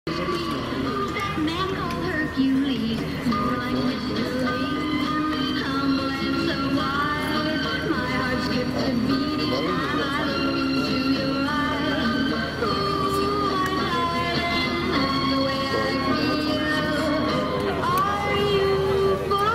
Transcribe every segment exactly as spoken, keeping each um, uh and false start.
That man called Hercules, more like Mister Lee, humble and so wise. My heart skips a beat each time I look into your eyes. Ooh, my darling, that's the way I feel. Are you for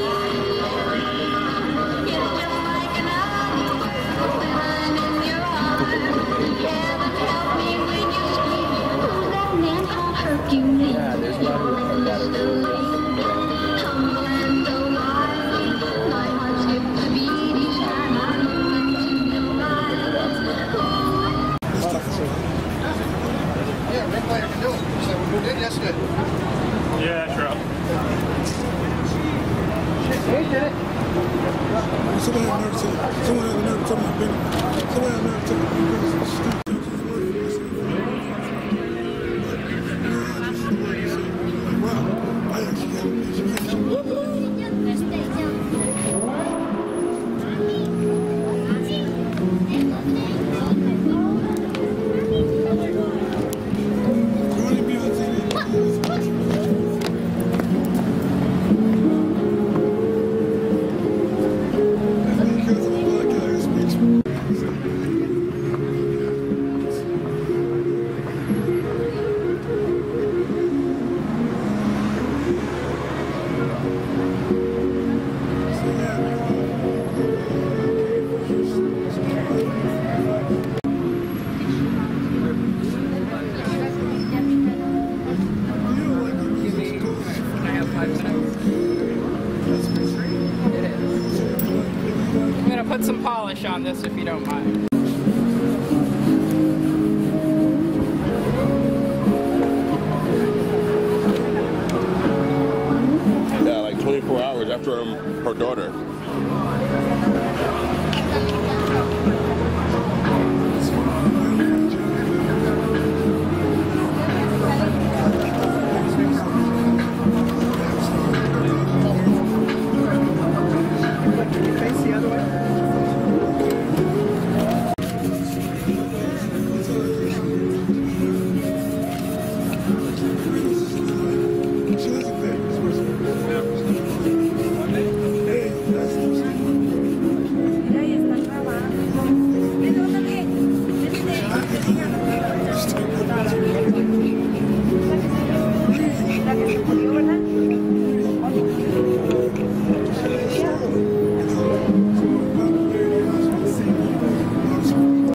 real? It's just like an earthquake when I'm in your arms. Heaven help me when you scream. Who's that man called Hercules? Yeah, there's a lot of Mister Lee, humble and so wise. My heart skips a beat each time I look into your eyes. Yeah, Rick, what you doing? You said we did yesterday. Yeah, true. Hey, did it? Someone had nerve to someone had nerve to tell me I've been someone had nerve to tell me I've been wow, I actually got an education. I'm gonna put some polish on this if you don't mind. Yeah, like twenty-four hours after um, her daughter.